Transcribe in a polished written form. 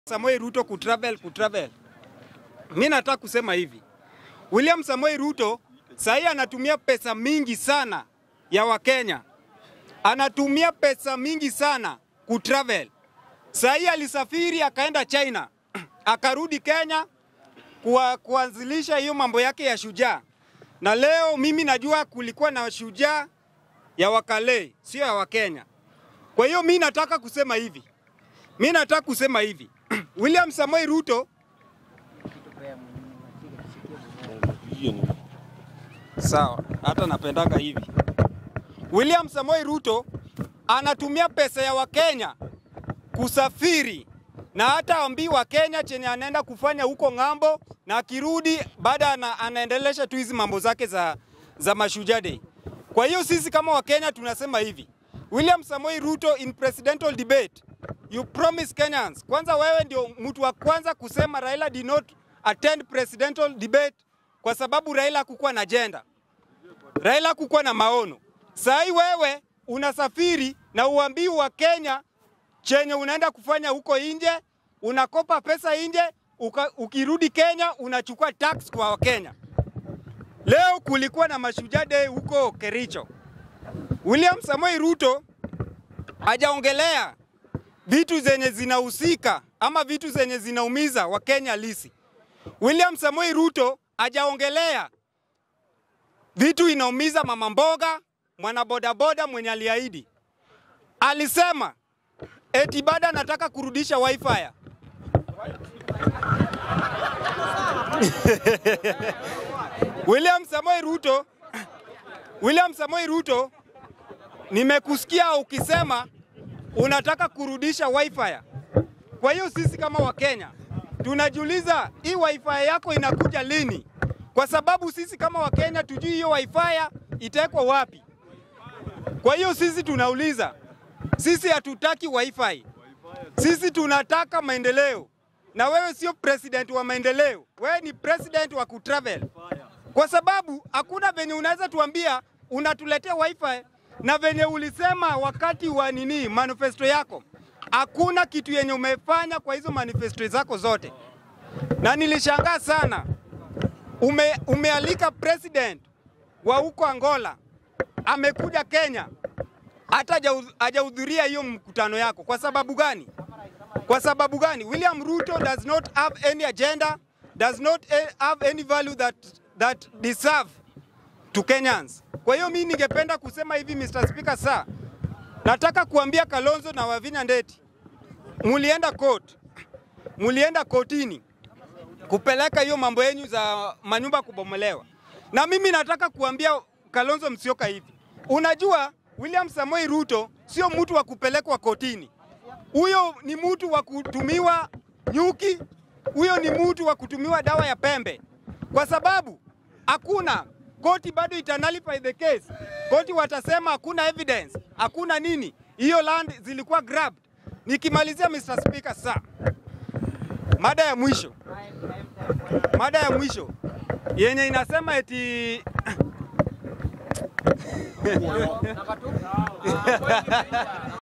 Samoei Ruto kutravel. Mimi nataka kusema hivi. William Samoei Ruto sasa anatumia pesa mingi sana ya Wakenya. Anatumia pesa mingi sana kutravel. Sasa alisafiri akaenda China. Akarudi Kenya kuanzilisha hiyo mambo yake ya shujaa. Na leo mimi najua kulikuwa na shujaa ya Wakale, sio ya Wakenya. Kwa hiyo mimi nataka kusema hivi. William Samoei Ruto sawa, hata napendanga hivi. William Samoei Ruto anatumia pesa ya Wakenya kusafiri na hata ambiwa Kenya chenye anaenda kufanya huko ng'ambo, na akirudi baada anaendelesha tu hizi mambo zake za mashujaa day. Kwa hiyo sisi kama Wakenya tunasema hivi. William Samoei Ruto in presidential debate, you promise Kenyans. Kwanza wewe ndio mtu wa kwanza kusema Raila did not attend presidential debate kwa sababu Raila hakukuwa na agenda. Raila hakukuwa na maono. Sasa wewe unasafiri na uambii wa Kenya chenye unaenda kufanya huko nje, unakopa pesa nje, ukirudi Kenya unachukua tax kwa Wakenya. Leo kulikuwa na mashujaa day huko Kericho. William Samoei Ruto hajaongelea vitu zenye zinahusika ama vitu zenye zinaumiza Wakenya halisi. William Samoei Ruto hajaongelea vitu inaumiza mama mboga, mwana bodaboda mwenye aliahidi. Alisema eti baada anataka kurudisha wifi. William Samoei Ruto, nimekusikia ukisema unataka kurudisha wifi. Kwa hiyo sisi kama Wakenya tunajiuliza hii wifi yako inakuja lini? Kwa sababu sisi kama Wakenya tujui hiyo wifi itawekwa wapi. Kwa hiyo sisi tunauliza, sisi hatutaki wifi. Sisi tunataka maendeleo. Na wewe sio president wa maendeleo. Wewe ni president wa kutravel. Kwa sababu hakuna venye unaweza tuambia unatuletea wifi na venye ulisema wakati wa manifesto yako. Hakuna kitu yenye umefanya kwa hizo manifesto zako zote. Na nilishangaa sana. Umealika president wa huko Angola. Amekuja Kenya. Hata hajahudhuria hiyo mkutano yako. Kwa sababu gani? William Ruto does not have any agenda, does not have any value that deserve to Kenyans. Kwa hiyo mimi ningependa kusema hivi, Mr. Speaker sir. Nataka kuambia Kalonzo na Wavinya Ndeti. Mulienda kotini kupeleka hiyo mambo yenu za manyumba kubomolewa. Na mimi nataka kuambia Kalonzo Musyoka hivi. Unajua William Samoei Ruto sio mtu wa kupelekwa kotini. Huyo ni mtu wa kutumiwa nyuki, huyo ni mtu wa kutumiwa dawa ya pembe. Kwa sababu hakuna koti bado itanalify the case. Koti watasema hakuna evidence, hakuna nini. Hiyo land zilikuwa grabbed. Nikimalizia Mr. Speaker sir. Mada ya mwisho yenye inasema eti